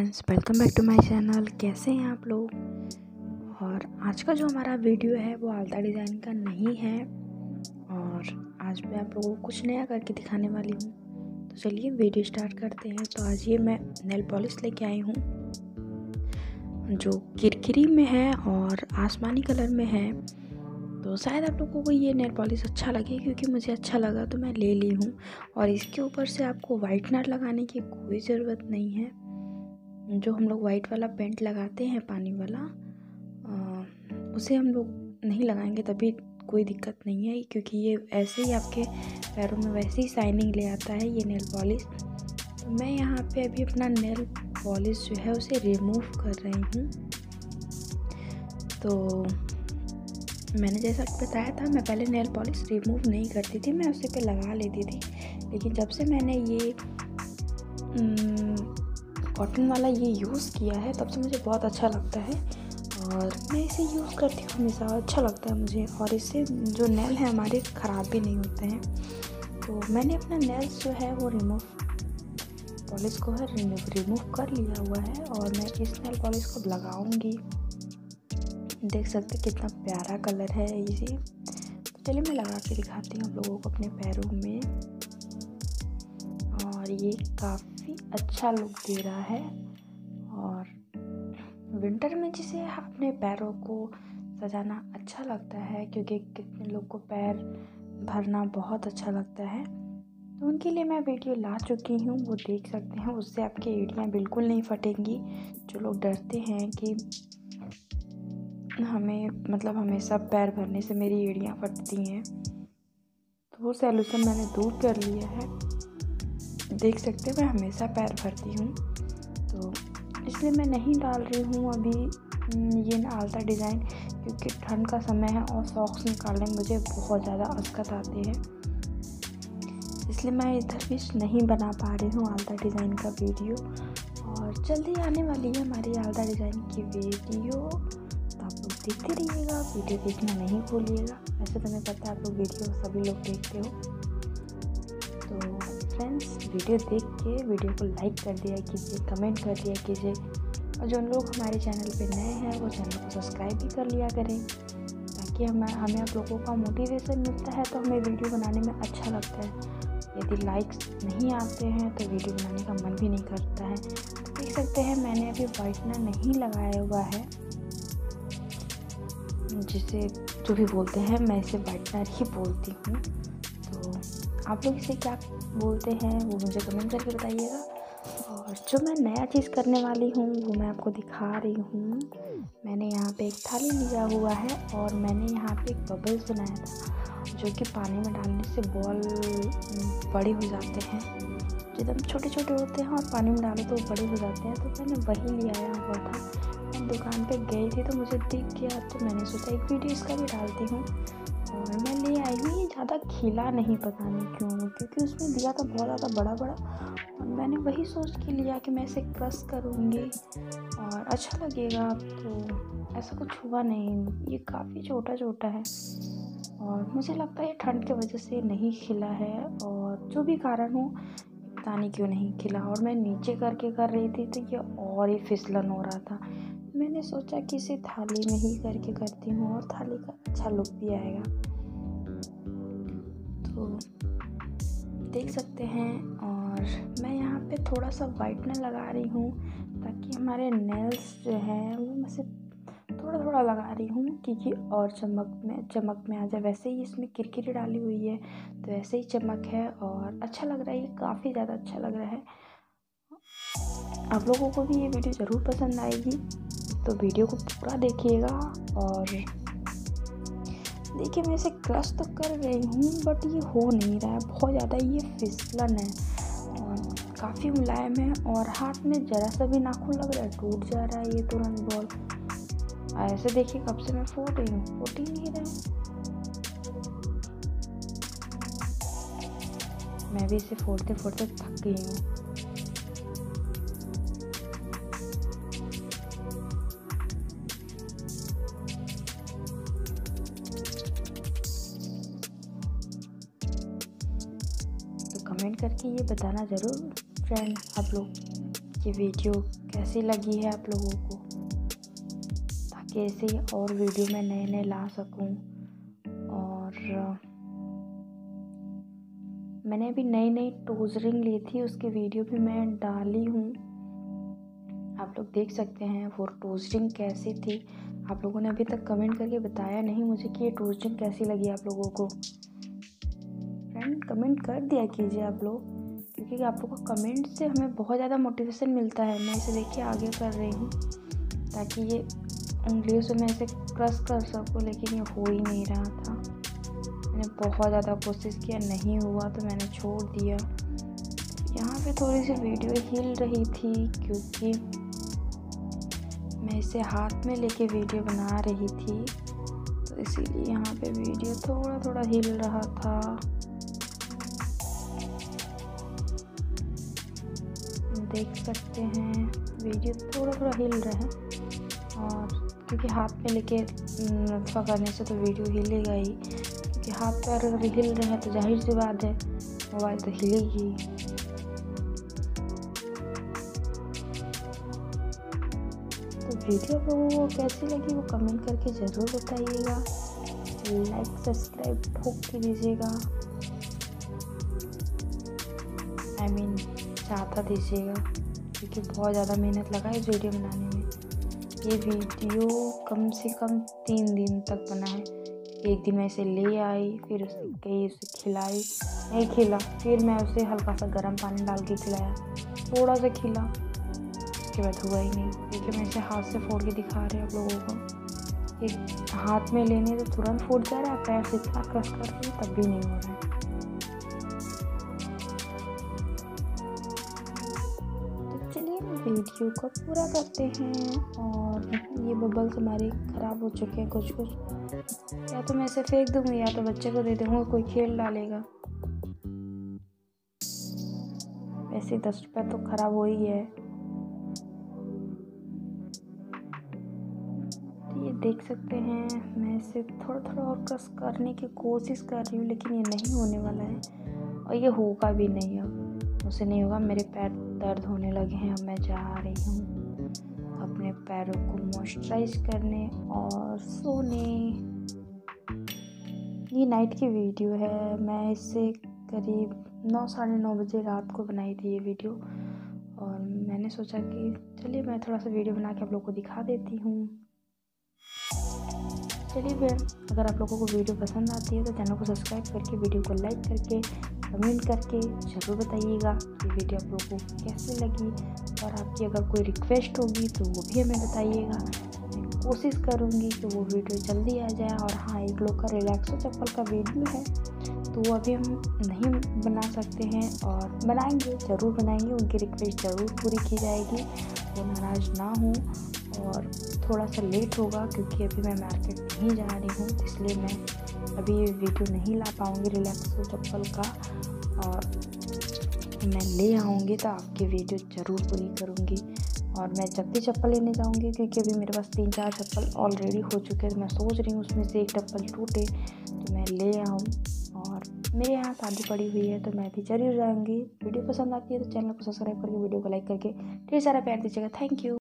Friends, welcome back to my channel. कैसे हैं आप लोग। और आज का जो हमारा वीडियो है वो आलता डिज़ाइन का नहीं है और आज मैं आप लोगों को कुछ नया करके दिखाने वाली हूँ। तो चलिए वीडियो स्टार्ट करते हैं। तो आज ये मैं नेल पॉलिश लेके आई हूँ जो किरकिरी में है और आसमानी कलर में है। तो शायद आप लोगों को ये नेल पॉलिश अच्छा लगे, क्योंकि मुझे अच्छा लगा तो मैं ले ली हूँ। और इसके ऊपर से आपको वाइटनर लगाने की कोई ज़रूरत नहीं है। जो हम लोग वाइट वाला पेंट लगाते हैं पानी वाला, उसे हम लोग नहीं लगाएंगे, तभी कोई दिक्कत नहीं है, क्योंकि ये ऐसे ही आपके पैरों में वैसे ही शाइनिंग ले आता है ये नेल पॉलिश। तो मैं यहाँ पे अभी अपना नेल पॉलिश जो है उसे रिमूव कर रही हूँ। तो मैंने जैसा बताया था, मैं पहले नेल पॉलिश रिमूव नहीं करती थी, मैं उसे पे लगा लेती थी। लेकिन जब से मैंने ये कॉटन वाला ये यूज़ किया है तब से मुझे बहुत अच्छा लगता है और मैं इसे यूज़ करती हूँ हमेशा। अच्छा लगता है मुझे और इससे जो नेल है हमारे ख़राब भी नहीं होते हैं। तो मैंने अपना नेल्स जो है वो पॉलिश को है रिमूव कर लिया हुआ है और मैं इस नेल पॉलिश को लगाऊंगी। देख सकते हैं कितना प्यारा कलर है इसे। तो चलिए मैं लगा के दिखाती हूँ आप लोगों को अपने पैरों में। और ये काफ़ी अच्छा लुक दे रहा है और विंटर में जिसे अपने पैरों को सजाना अच्छा लगता है, क्योंकि कितने लोग को पैर भरना बहुत अच्छा लगता है, तो उनके लिए मैं वीडियो ला चुकी हूँ, वो देख सकते हैं। उससे आपकी एड़ियाँ बिल्कुल नहीं फटेंगी। जो लोग डरते हैं कि हमेशा पैर भरने से मेरी एड़ियाँ फटती हैं, तो वो सॉल्यूशन मैंने दूर कर लिया है। देख सकते हैं मैं हमेशा पैर भरती हूँ, तो इसलिए मैं नहीं डाल रही हूँ अभी ये आलता डिज़ाइन, क्योंकि ठंड का समय है और सॉक्स निकालने में मुझे बहुत ज़्यादा दिक्कत आती है। इसलिए मैं इधर भी नहीं बना पा रही हूँ आलता डिज़ाइन का वीडियो। और जल्दी आने वाली है हमारी आलता डिज़ाइन की वीडियो, तो आप लोग देखते रहिएगा, वीडियो देखना नहीं भूलिएगा। वैसे तो मैं पता है आप लोग वीडियो सभी लोग देखते हो। तो फ्रेंड्स, वीडियो देख के वीडियो को लाइक कर दिया कीजिए, कमेंट कर दिया कीजिए, और जो लोग हमारे चैनल पे नए हैं वो चैनल को सब्सक्राइब भी कर लिया करें, ताकि हमें आप लोगों का मोटिवेशन मिलता है तो हमें वीडियो बनाने में अच्छा लगता है। यदि लाइक्स नहीं आते हैं तो वीडियो बनाने का मन भी नहीं करता है। तो देख सकते हैं मैंने अभी वाइटनर नहीं लगाया हुआ है, जिसे जो भी बोलते हैं मैं इसे वाइटनर ही बोलती हूँ। तो आप लोग इसे क्या बोलते हैं वो मुझे कमेंट करके बताइएगा। और जो मैं नया चीज़ करने वाली हूँ वो मैं आपको दिखा रही हूँ। मैंने यहाँ पे एक थाली लिया हुआ है और मैंने यहाँ पे एक बबल्स बनाया था, जो कि पानी में डालने से बॉल बड़े हो जाते हैं, एकदम छोटे छोटे होते हैं और पानी में डालो तो बड़े हो जाते हैं। तो मैंने वही ले आया हुआ था। मैं दुकान पे गई थी तो मुझे दिख गया, तो मैंने सोचा एक वीडियो इसका भी डालती हूँ। और मैं ले आई हूँ। ये ज़्यादा खिला नहीं, पता नहीं क्यों, क्योंकि उसमें दिया था बहुत ज़्यादा बड़ा बड़ा, और मैंने वही सोच के लिया कि मैं इसे क्रश करूँगी और अच्छा लगेगा। तो ऐसा कुछ हुआ नहीं, ये काफ़ी छोटा छोटा है और मुझे लगता है ये ठंड की वजह से नहीं खिला है, और जो भी कारण हो पता नहीं क्यों नहीं खिला। और मैं नीचे करके कर रही थी तो ये और ही फिसलन हो रहा था। मैंने सोचा कि इसे थाली में ही करके करती हूँ और थाली का अच्छा लुक भी आएगा। तो देख सकते हैं, और मैं यहाँ पे थोड़ा सा वाइटनर लगा रही हूँ, ताकि हमारे नेल्स जो है वो मैं से थोड़ा थोड़ा लगा रही हूँ, क्योंकि और चमक में आ जाए। वैसे ही इसमें किरकिरी डाली हुई है तो ऐसे ही चमक है और अच्छा लग रहा है, ये काफ़ी ज़्यादा अच्छा लग रहा है। आप लोगों को भी ये वीडियो ज़रूर पसंद आएगी, तो वीडियो को पूरा देखिएगा। और देखिए मैं इसे क्रश तो कर रही हूँ बट ये हो नहीं रहा है, बहुत ज़्यादा ये फिसलन है और काफ़ी मुलायम है, और हाथ में ज़रा सा भी नाखून लग रहा है टूट जा रहा है ये तुरंत बॉल। ऐसे देखिए कब से मैं फोड़ रही हूँ, फूट ही नहीं रहा है। मैं भी इसे फोड़ते फोड़ते थक गई हूँ। तो कमेंट करके ये बताना ज़रूर फ्रेंड आप लोग कि वीडियो कैसी लगी है आप लोगों को, ताकि ऐसे ही और वीडियो मैं नए नए ला सकूं। और मैंने अभी नई नई टोज़ रिंग ली थी, उसकी वीडियो भी मैं डाली हूँ, आप लोग देख सकते हैं वो टोज़ रिंग कैसी थी। आप लोगों ने अभी तक कमेंट करके बताया नहीं मुझे कि ये टोज़ रिंग कैसी लगी आप लोगों को। फ्रेंड कमेंट कर दिया कीजिए आप लोग, क्योंकि आप लोगों का कमेंट से हमें बहुत ज़्यादा मोटिवेशन मिलता है। मैं इसे देखिए आगे कर रही हूँ ताकि ये उंगलियों से मैं इसे क्रश कर सकूँ, लेकिन ये हो ही नहीं रहा था। मैंने बहुत ज़्यादा कोशिश किया, नहीं हुआ तो मैंने छोड़ दिया। यहाँ पे थोड़ी सी वीडियो हिल रही थी क्योंकि मैं इसे हाथ में लेके वीडियो बना रही थी, तो इसीलिए यहाँ पे वीडियो थोड़ा थोड़ा हिल रहा था। देख सकते हैं वीडियो थोड़ा थोड़ा हिल रहा है, और क्योंकि हाथ में लेके नफा करने से तो वीडियो हिलेगा ही, क्योंकि हाथ पैर अगर हिल रहे हैं तो जाहिर सी बात है मोबाइल तो हिलेगी। तो वीडियो आप लोगों को कैसी लगी वो कमेंट करके ज़रूर बताइएगा। लाइक सब्सक्राइब ठोक के दीजिएगा, ज़्यादा दीजिएगा, क्योंकि बहुत ज़्यादा मेहनत लगा है इस वीडियो बनाने में। ये वीडियो कम से कम 3 दिन तक बना है। एक दिन मैं इसे ले आई, फिर उसे खिलाई, नहीं खिला, फिर मैं उसे हल्का सा गर्म पानी डाल के खिलाया, थोड़ा सा खिला, उसके बाद हुआ ही नहीं। क्योंकि मैं इसे हाथ से फोड़ के दिखा रही हूँ आप लोगों को। एक हाथ में लेने तो तुरंत फूट जा रहा है, पैर से इतना क्रश कर रही तब भी नहीं हो रहा है। तो चलिए वीडियो को पूरा करते हैं। और ये बबल्स हमारे ख़राब हो चुके हैं कुछ कुछ, या तो मैं इसे फेंक दूँगी या तो बच्चे को दे दूँगा, कोई खेल डालेगा। वैसे 10 रुपये तो ख़राब हो ही है। तो ये देख सकते हैं मैं इसे थोड़ा थोड़ा और क्रश करने की कोशिश कर रही हूँ, लेकिन ये नहीं होने वाला है और ये होगा भी नहीं। अब मुझसे नहीं होगा, मेरे पैर दर्द होने लगे हैं। अब मैं जा रही हूँ अपने पैरों को मॉइस्चराइज करने और सोने। ये नाइट की वीडियो है, मैं इससे करीब 9 साढ़े 9 बजे रात को बनाई थी ये वीडियो, और मैंने सोचा कि चलिए मैं थोड़ा सा वीडियो बना के आप लोग को दिखा देती हूँ। चलिए फिर, अगर आप लोगों को वीडियो पसंद आती है तो चैनल को सब्सक्राइब करके, वीडियो को लाइक करके, कमेंट करके ज़रूर बताइएगा कि वीडियो आप लोगों को कैसी लगी। और आपकी अगर कोई रिक्वेस्ट होगी तो वो भी हमें बताइएगा, मैं कोशिश करूँगी कि वो वीडियो जल्दी आ जाए। और हाँ, एक लोग का रिलैक्सो चप्पल का वीडियो है तो वो अभी हम नहीं बना सकते हैं, और बनाएंगे, ज़रूर बनाएंगे, उनकी रिक्वेस्ट ज़रूर पूरी की जाएगी, वो नाराज़ ना हो। और थोड़ा सा लेट होगा क्योंकि अभी मैं मार्केट नहीं जा रही हूँ, इसलिए मैं अभी ये वीडियो नहीं ला पाऊँगी रिलैक्सो चप्पल का, और मैं ले आऊँगी तो आपकी वीडियो ज़रूर पूरी करूँगी। और मैं जब भी चप्पल लेने जाऊँगी, क्योंकि अभी मेरे पास 3-4 चप्पल ऑलरेडी हो चुके हैं, तो मैं सोच रही हूँ उसमें से एक चप्पल टूटे तो मैं ले आऊँ। और मेरे यहाँ शादी पड़ी हुई है तो मैं भी जरूर जाऊँगी। वीडियो पसंद आती है तो चैनल को सब्सक्राइब करके, वीडियो को लाइक करके ढेर सारा प्यार दीजिएगा। Thank you.